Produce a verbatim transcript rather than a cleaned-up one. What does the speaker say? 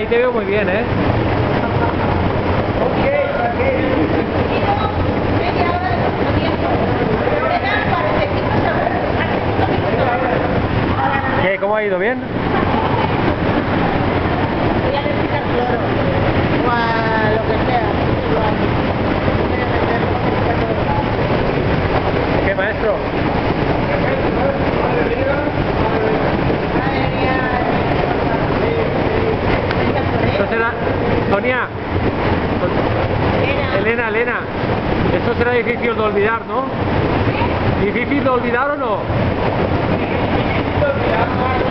ahí te veo muy bien, ¿eh? ¿Qué? ¿Cómo ha ido? ¿Bien? Voy a necesitar cloro o a lo que sea. ¿Qué, maestro? Esto será... Sonia. Elena, Elena. Esto será difícil de olvidar, ¿no? ¿Difícil de olvidar o no?